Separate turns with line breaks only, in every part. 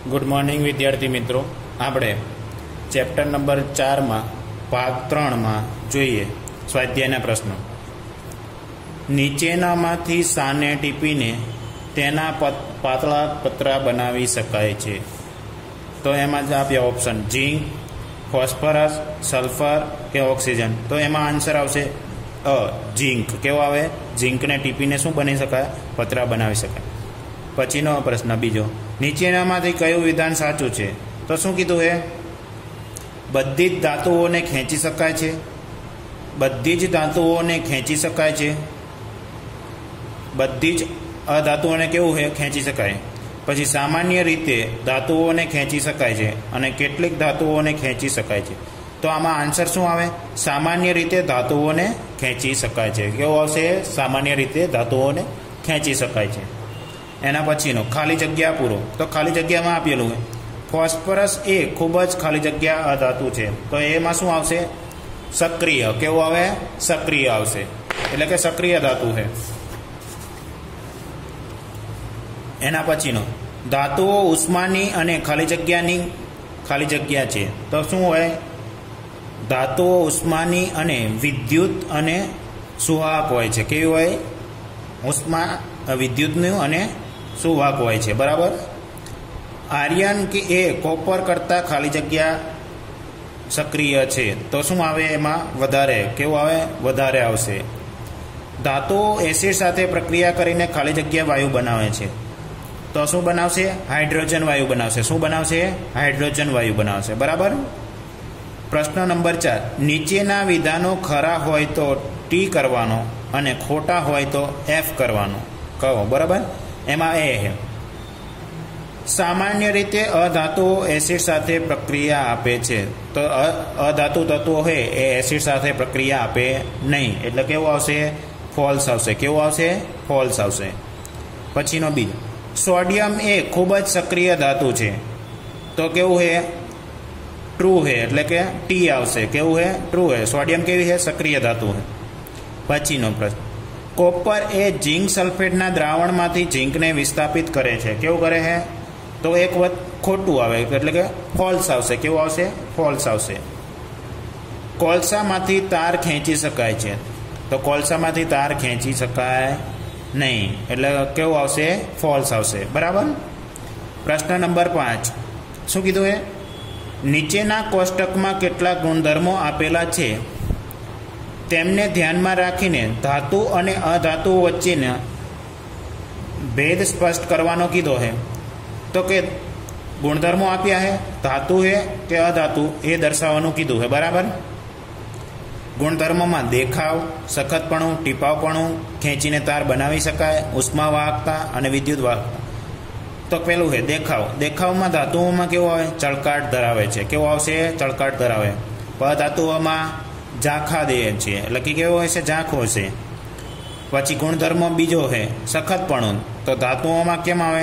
Good morning વિદ્યાર્થી મિત્રો, આપણે ચેપ્ટર નંબર 4માં ભાગ 3માં જોઈએ સ્વાધ્યાયના પ્રશ્નો. નીચેનામાંથી શાને ટીપીને તેના પાતળા પતરા બનાવી શકાય છે? તો એમાં જ આપ્યા ઓપ્શન ઝીંક, ફોસ્ફરસ, સલ્ફર કે ઓક્સિજન. તો એમાં આન્સર આવશે ઝીંક. કેવો આવે? ઝીંકને ટીપીને શું બની શકાય? પતરા બનાવી શકાય. પછીનો પ્રશ્ન બીજો, નીચેનામાંથી કયું વિધાન સાચું છે? તો શું કીધું? બધી જ ધાતુઓને ખેંચી શકાય છે. બધી જ ધાતુઓને ખેંચી શકાય છે. બધી જ અધાતુઓને કેવું છે? ખેંચી શકાય. પછી સામાન્ય રીતે ધાતુઓને ખેંચી શકાય છે અને કેટલીક ધાતુઓને ખેંચી શકાય છે. તો આમાં આન્સર શું આવે? સામાન્ય રીતે ધાતુઓને ખેંચી શકાય છે. કેવું આવશે? સામાન્ય રીતે ધાતુઓને ખેંચી શકાય છે. એના પછીનો ખાલી જગ્યા પૂરો. તો ખાલી જગ્યામાં આપેલું છે ફોસ્ફરસ એ ખૂબ જ ખાલી જગ્યા અધાતુ છે. તો એમાં શું આવશે? સક્રિય. કેવું આવે? સક્રિય આવશે. એટલે કે સક્રિય ધાતુ છે. એના પછીનો ધાતુઓ ઉષ્માની અને ખાલી જગ્યા છે. તો શું હોય? ધાતુઓ ઉષ્માની અને વિદ્યુત અને સુવાહક હોય છે. કેવી હોય? ઉષ્મા વિદ્યુતનું અને સુવાહક હોય છે. બરાબર. આર્યન કે એ કોપર કરતાં ખાલી જગ્યા સક્રિય છે. તો શું આવે? એમાં વધારે. કેવું આવે? વધારે આવશે. ધાતુઓ એસિડ સાથે પ્રક્રિયા કરીને ખાલી જગ્યા વાયુ બનાવે છે. તો શું બનાવશે? હાઇડ્રોજન વાયુ બનાવશે. શું બનાવશે? હાઇડ્રોજન વાયુ બનાવશે. બરાબર. પ્રશ્ન નંબર 4, નીચેના વિધાનો ખરા હોય તો ટી કરવાનો અને ખોટા હોય તો એફ કરવાનો. કહો. બરાબર. એમાં એ છે સામાન્ય રીતે અધાતુઓ એસિડ સાથે પ્રક્રિયા આપે છે. તો અધાતુ તત્વો હોય એ એસિડ સાથે પ્રક્રિયા આપે નહીં. એટલે કેવું આવશે? ફોલ્સ આવશે. કેવું આવશે? ફોલ્સ આવશે. પછીનો બીજો, સોડિયમ એ ખૂબ જ સક્રિય ધાતુ છે. તો કેવું છે? ટ્રુ છે. એટલે કે ટી આવશે. કેવું છે? ટ્રુ છે. સોડિયમ કેવી છે? સક્રિય ધાતુ છે. પછીનો પ્રશ્ન, કોપર એ ઝીંક સલ્ફેટના દ્રાવણમાંથી ઝીંકને વિસ્થાપિત કરે છે. કેવું કરે છે? તો એક વખત ખોટું આવે. એટલે કે ફોલ્સ આવશે. કેવું આવશે? ફોલ્સ આવશે. કોલસામાંથી તાર ખેંચી શકાય છે. તો કોલસામાંથી તાર ખેંચી શકાય નહીં. એટલે કેવું આવશે? ફોલ્સ આવશે. બરાબર. પ્રશ્ન નંબર 5, શું કીધું? નીચેના કોષ્ટકમાં કેટલાક ગુણધર્મો આપેલા છે તેમને ધ્યાનમાં રાખીને ધાતુ અને અધાતુ વચ્ચેના ભેદ સ્પષ્ટ કરવાનો કીધો છે. તો કે ગુણધર્મો આપ્યા છે, ધાતુ છે કે અધાતુ, એ દર્શાવવાનું કીધું છે. બરાબર. ગુણધર્મોમાં દેખાવ, સખતપણું, ટીપાવપણું, ખેંચીને તાર બનાવી શકાય, ઉષ્મા વાહકતા અને વિદ્યુત વાહકતા. તો પેલું છે દેખાવ. દેખાવમાં ધાતુઓમાં કેવો આવે? ચળકાટ ધરાવે છે. કેવો આવશે? ચળકાટ ધરાવે. અધાતુઓમાં ઝાંખા દે છે. એટલે કે કેવો હોય છે? ઝાંખો છે. પછી ગુણધર્મ બીજો છે સખતપણું. તો ધાતુઓમાં કેમ આવે?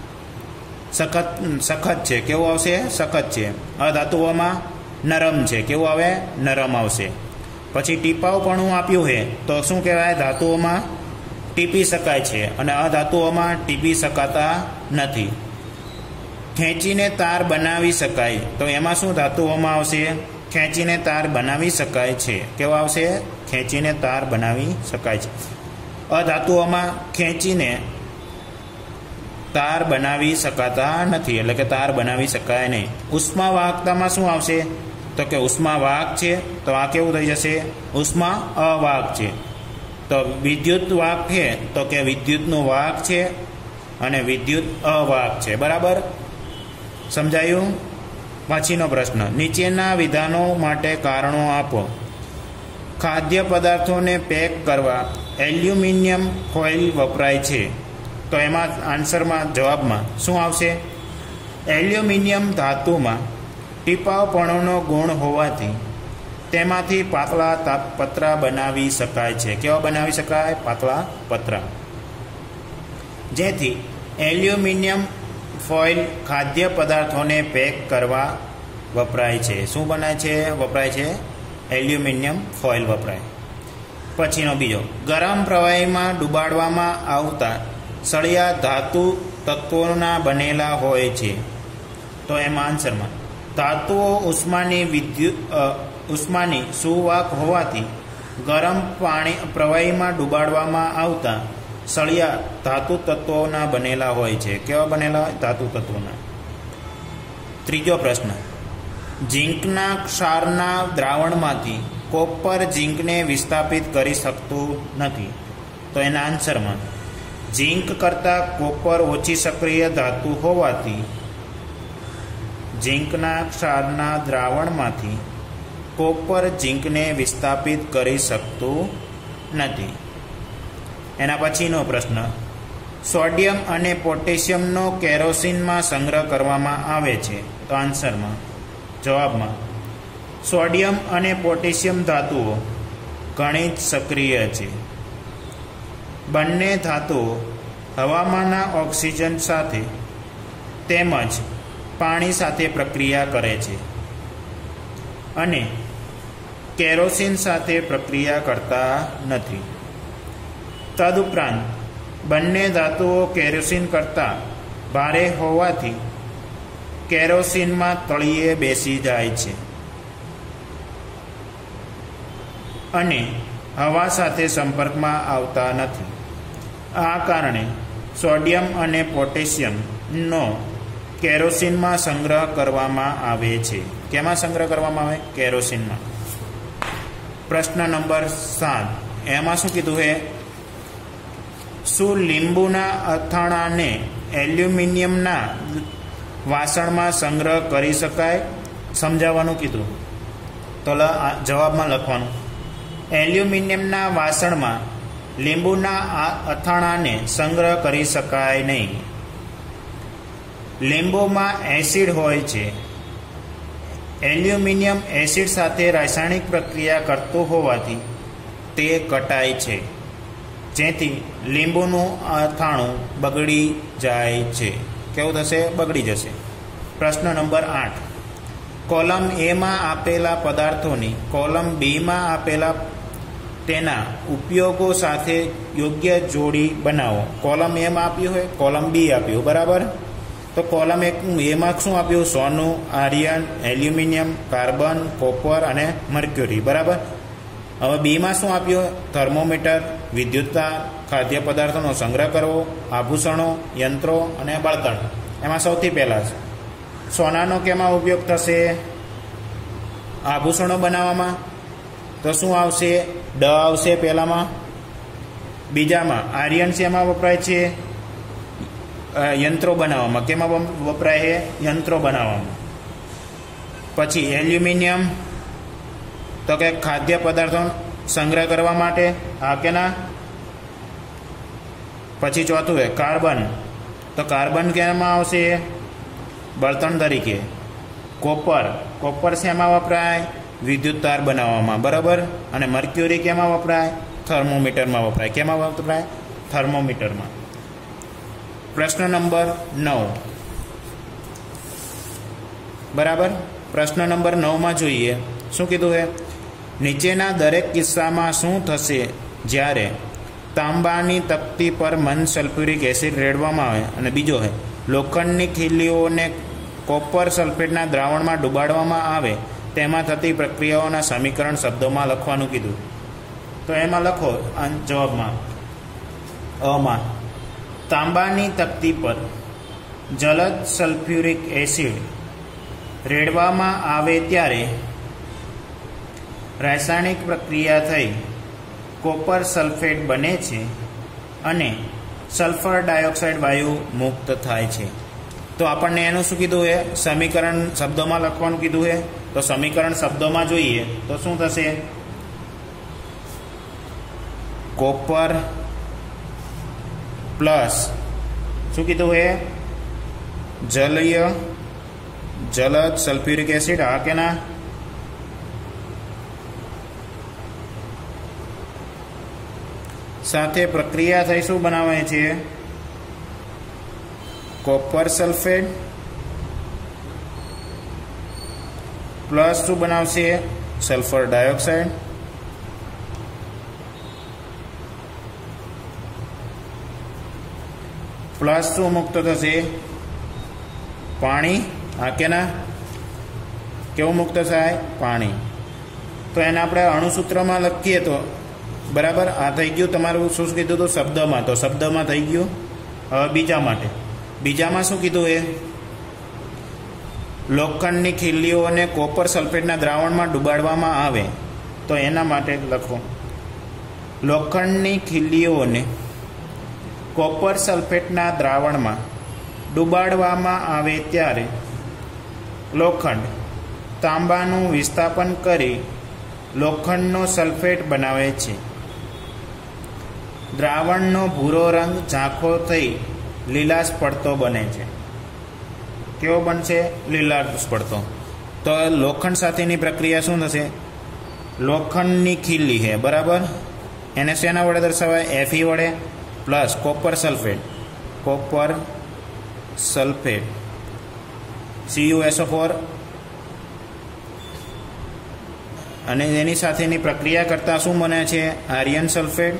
સખત છે. કેવું આવશે? સખત છે. અધાતુઓમાં નરમ છે. કેવું આવે? નરમ આવશે. પછી ટીપાવપણું આપ્યું છે. તો શું કહેવાય? ધાતુઓમાં ટીપી શકાય છે અને અધાતુઓમાં ટીપી શકાતા નથી. ખેંચીને તાર બનાવી શકાય. તો એમાં શું ધાતુઓમાં આવશે? ખેંચીને તાર બનાવી શકાય છે. કેવા આવશે? ખેંચીને તાર બનાવી શકાય છે. અધાતુઓમાં ખેંચીને તાર બનાવી શકાતા નથી. એટલે કે તાર બનાવી શકાય નહીં. ઉષ્મા વાહકતામાં શું આવશે? તો કે ઉષ્મા વાહક છે. તો આ કેવું થઈ જશે? ઉષ્મા અવાહક છે. તો વિદ્યુત વાહક છે. તો કે વિદ્યુતનું વાહક છે અને વિદ્યુત અવાહક છે. બરાબર. સમજાયું? પછીનો પ્રશ્ન, નીચેના વિધાનો માટે કારણો આપો. ખાદ્ય પદાર્થોને પેક કરવા એલ્યુમિનિયમ ફોઇલ વપરાય છે. તો એમાં આન્સરમાં જવાબમાં શું આવશે? એલ્યુમિનિયમ ધાતુમાં ટીપાવપણુંનો ગુણ હોવાથી તેમાંથી પાતળા પતરા બનાવી શકાય છે. કેવા બનાવી શકાય? પાતળા પતરા. જેથી એલ્યુમિનિયમ ફોઇલ ખાદ્ય પદાર્થોને પેક કરવા વપરાય છે. શું બનાય છે? વપરાય છે. એલ્યુમિનિયમ ફોઇલ વપરાય. પછીનો બીજો, ગરમ પ્રવાહીમાં ડુબાડવામાં આવતા સળિયા ધાતુ તત્વોના બનેલા હોય છે. તો એમાં આન્સરમાં ધાતુઓ ઉષ્માની સુવાહક હોવાથી ગરમ પાણી પ્રવાહીમાં ડુબાડવામાં આવતા સળિયા ધાતુ તત્વોના બનેલા હોય છે. કેવા બનેલા હોય? ધાતુ તત્વોના. ત્રીજો પ્રશ્ન, ઝીંકના ક્ષારના દ્રાવણમાંથી કોપર ઝીંકને વિસ્થાપિત કરી શકતું નથી. તો એના આન્સરમાં ઝીંક કરતાં કોપર ઓછી સક્રિય ધાતુ હોવાથી ઝીંકના ક્ષારના દ્રાવણમાંથી કોપર ઝીંકને વિસ્થાપિત કરી શકતું નથી. એના પછીનો પ્રશ્ન, સોડિયમ અને પોટેશિયમનો કેરોસીનમાં સંગ્રહ કરવામાં આવે છે. તો આન્સરમાં જવાબમાં સોડિયમ અને પોટેશિયમ ધાતુઓ ઘણી જ સક્રિય છે. બંને ધાતુઓ હવામાંના ઓક્સિજન સાથે તેમજ પાણી સાથે પ્રક્રિયા કરે છે અને કેરોસીન સાથે પ્રક્રિયા કરતા નથી. તદુપરાંત બંને ધાતુઓ કેરોસીન કરતાં ભારે હોવાથી કેરોસીનમાં તળિયે બેસી જાય છે અને હવા સાથે સંપર્કમાં આવતા નથી. આ કારણે સોડિયમ અને પોટેશિયમનો કેરોસીનમાં સંગ્રહ કરવામાં આવે છે. કેમાં સંગ્રહ કરવામાં આવે? કેરોસીનમાં. પ્રશ્ન નંબર 7, એમાં શું કીધું છે? શું લીંબુના અથાણાને એલ્યુમિનિયમના વાસણમાં સંગ્રહ કરી શકાય? સમજાવવાનું કીધું. તો જવાબમાં લખવાનું, એલ્યુમિનિયમના વાસણમાં લીંબુના અથાણાને સંગ્રહ કરી શકાય નહીં. લીંબુમાં એસિડ હોય છે. એલ્યુમિનિયમ એસિડ સાથે રાસાયણિક પ્રક્રિયા કરતું હોવાથી તે કટાય છે, જેથી લીંબુનું અથાણું બગડી જાય છે. કેવું થશે? બગડી જશે. પ્રશ્ન નંબર 8, કોલમ એમાં આપેલા પદાર્થોની કોલમ બીમાં આપેલા તેના ઉપયોગો સાથે યોગ્ય જોડી બનાવો. કોલમ એમાં આપ્યું હોય, કોલમ બી આપ્યું, બરાબર? તો કોલમ એમાં શું આપ્યું? સોનું, આયર્ન, એલ્યુમિનિયમ, કાર્બન, કોપર અને મર્ક્યુરી, બરાબર? હવે બીમાં શું આપ્યું? થર્મોમીટર, વિદ્યુતતાર, ખાદ્ય પદાર્થોનો સંગ્રહ કરવો, આભૂષણો, યંત્રો અને બળતણ. એમાં સૌથી પહેલાં સોનાનો કેમાં ઉપયોગ થશે? આભૂષણો બનાવવામાં. તો શું આવશે? ડ આવશે પહેલામાં. બીજામાં આયર્ન શેમાં વપરાય છે? યંત્રો બનાવવામાં. કેમાં વપરાય છે? યંત્રો બનાવવામાં. પછી એલ્યુમિનિયમ, તો કે ખાદ્ય પદાર્થો સંગ્રહ કરવા માટે. હા કે ના? પછી ચોથું છે કાર્બન, તો કાર્બન કેમાં આવશે? બળતણ તરીકે. કોપર શેમાં વપરાય? વિદ્યુત તાર બનાવવામાં, બરાબર? અને મર્ક્યુરી કેમાં વપરાય? થર્મોમીટરમાં વપરાય. કેમાં વપરાય? થર્મોમીટરમાં. પ્રશ્ન નંબર 9, બરાબર? પ્રશ્ન નંબર 9માં જોઈએ શું કીધું છે? નીચેના દરેક કિસ્સામાં શું થશે જ્યારે તાંબાની તકતી પર મન સલ્ફ્યુરિક એસિડ રેડવામાં આવે? અને બીજો છે લોખંડની ખીલીઓને કોપર સલ્ફેટના દ્રાવણમાં ડુબાડવામાં આવે, તેમાં થતી પ્રક્રિયાઓના સમીકરણ શબ્દોમાં લખવાનું કીધું. તો એમાં લખો જવાબમાં, અમાં તાંબાની તકતી પર જલદ સલ્ફ્યુરિક એસિડ રેડવામાં આવે ત્યારે રાસાયણિક પ્રક્રિયા થઈ કોપર સલ્ફેટ બને છે અને સલ્ફર ડાયોક્સાઇડ વાયુ મુક્ત થાય છે. તો આપણને એનું શું કીધું છે? સમીકરણ શબ્દોમાં લખવાનું કીધું છે. તો સમીકરણ શબ્દોમાં જોઈએ તો શું થશે? કોપર પ્લસ શું કીધું છે? જલદ સલ્ફ્યુરિક એસિડ. હા કે ના? સાથે પ્રક્રિયા થઈ શું બનાવે છે? કોપર સલ્ફેટ પ્લસ શું બનાવશે? સલ્ફર ડાયોક્સાઇડ પ્લસ શું મુક્ત થશે? પાણી હા કે ના? કેવું મુક્ત થાય? પાણી. તો એને આપણે અણુસૂત્રમાં લખીએ તો બરાબર. આ થઈ ગયું તમારું શું કીધું હતું શબ્દમાં, તો શબ્દમાં થઈ ગયું. હવે બીજા માટે, બીજામાં શું કીધું? એ લોખંડની ખીલીઓને કોપર સલ્ફેટના દ્રાવણમાં ડુબાડવામાં આવે તો એના માટે લખો. લોખંડની ખીલીઓને કોપર સલ્ફેટના દ્રાવણમાં ડુબાડવામાં આવે ત્યારે લોખંડ તાંબાનું વિસ્થાપન કરી લોખંડનો સલ્ફેટ બનાવે છે. દ્રાવણનો ભૂરો રંગ ઝાંખો થઈ લીલાશ પડતો બને છે. કેવો બનશે? લીલાશ પડતો. તો લોખંડ સાથેની પ્રક્રિયા શું થશે? લોખંડની ખીલી છે બરાબર, એને શેના વડે દર્શાવાય? Fe વડે plus copper sulphate, copper sulphate CuSO4, અને એની સાથેની પ્રક્રિયા કરતાં શું બને છે? આયર્ન સલ્ફેટ,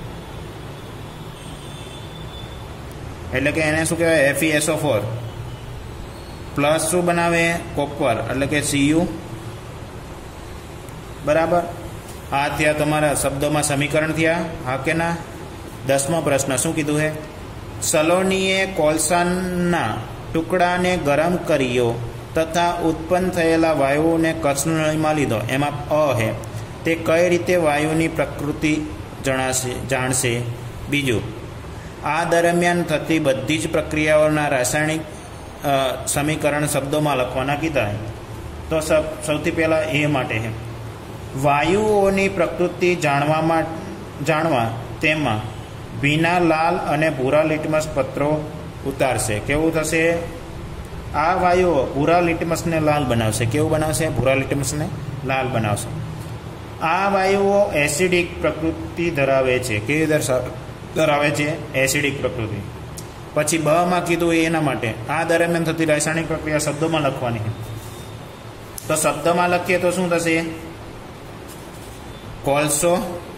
એટલે કે એને શું કહેવાય? FeSO4 પ્લસ શું બનાવે? કોપર, એટલે કે Cu. બરાબર. આ થયા તમારા શબ્દોમાં સમીકરણ થયા. હા કે ના? 10મો પ્રશ્ન શું કીધું છે? સલોનીએ કોલસાના ટુકડાને ગરમ કર્યો તથા ઉત્પન્ન થયેલા વાયુઓને કક્ષનળીમાં લીધો. એમાં અ છે તે કઈ રીતે વાયુની પ્રકૃતિ જાણશે? બીજું, આ દરમિયાન થતી બધી જ પ્રક્રિયાઓના રાસાયણિક સમીકરણ શબ્દોમાં લખવાના કીધા. તો સૌથી પહેલાં એ માટે છે વાયુઓની પ્રકૃતિ જાણવા તેમાં ભીના લાલ અને ભૂરા લિટમસ પત્રો ઉતારશે. કેવું થશે? આ વાયુઓ ભૂરા લિટમસને લાલ બનાવશે. કેવું બનાવશે? ભૂરા લિટમસને લાલ બનાવશે. આ વાયુઓ એસિડિક પ્રકૃતિ ધરાવે છે. કેવી ધરાવે છે? એસિડિક પ્રકૃતિ. પછી બ માં કીધું એના માટે આ દરમિયાન થતી રાસાયણિક પ્રક્રિયા શબ્દોમાં લખવાની છે. તો શબ્દમાં લખીએ તો શું થશે? કોલસો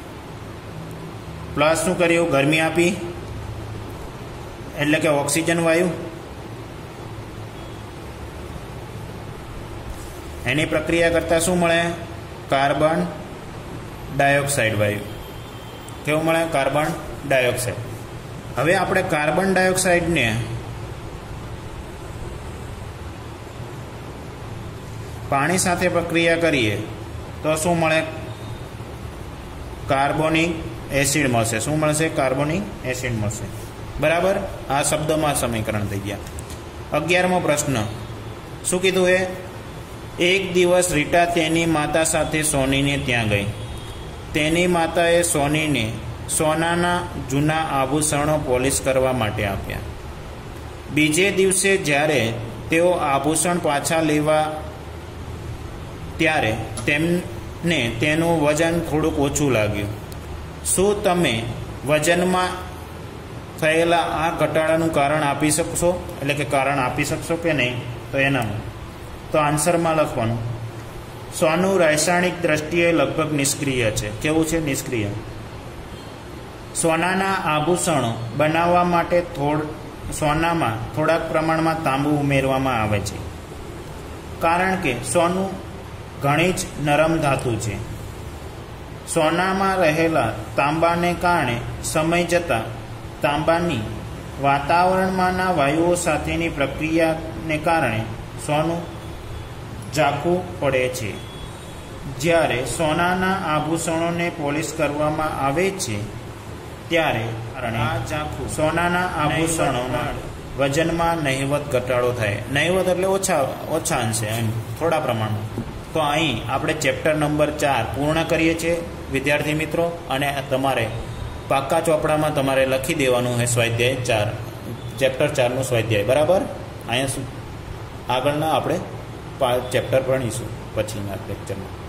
પ્લસ શું કર્યું? ગરમી આપી, એટલે કે ઓક્સિજન વાયુ. એની પ્રક્રિયા કરતાં શું મળે? કાર્બન ડાયોક્સાઇડ વાયુ. કેવું મળે? Carbon dioxide. હવે આપણે કાર્બન ડાયોક્સાઇડને પાણી સાથે પ્રક્રિયા કરીએ તો શું મળે? કાર્બોનિક એસિડ મળશે. શું મળશે? કાર્બોનિક એસિડ મળશે. બરાબર. આ શબ્દમાં સમીકરણ થઈ ગયા. 11મો પ્રશ્ન શું કીધું? એક દિવસ રીટા તેની માતા સાથે સોનીને ત્યાં ગઈ. તેની માતાએ સોનીને સોનાના જૂના આભૂષણો પોલિશ કરવા માટે આપ્યા. બીજે દિવસે જ્યારે તેઓ આભૂષણ પાછા લેવા ત્યારે તેમને તેનું વજન થોડુંક ઓછું લાગ્યું. શું તમે વજનમાં થયેલા આ ઘટાડાનું કારણ આપી શકશો? એટલે કે કારણ આપી શકશો કે નહીં? તો એનામાં તો આન્સરમાં લખવાનું સોનું રાસાયણિક દ્રષ્ટિએ લગભગ નિષ્ક્રિય છે. કેવું છે? નિષ્ક્રિય. સોનાના આભૂષણો બનાવવા માટે સોનામાં થોડાક પ્રમાણમાં તાંબુ ઉમેરવામાં આવે છે, કારણ કે સોનું ઘણી જ નરમ ધાતુ છે. સોનામાં રહેલા તાંબાને કારણે સમય જતાં તાંબાની વાતાવરણમાંના વાયુઓ સાથેની પ્રક્રિયાને કારણે સોનું ઝાંખું પડે છે. જ્યારે સોનાના આભૂષણોને પોલિશ કરવામાં આવે છે ત્યારે સોનાના આભૂષણોના વજનમાં નહિવત ઘટાડો થાય. નહિવત એટલે ઓછા અંશે, એમ થોડા પ્રમાણમાં. તો અહીં આપણે ચેપ્ટર નંબર 4 પૂર્ણ કરીએ છીએ વિદ્યાર્થી મિત્રો. અને તમારે પાક્કા ચોપડામાં તમારે લખી દેવાનું છે સ્વાધ્યાય 4, ચેપ્ટર 4નું સ્વાધ્યાય. બરાબર. અહીંયા આગળના આપણે ચેપ્ટર ભણીશું પછીના લેક્ચરમાં.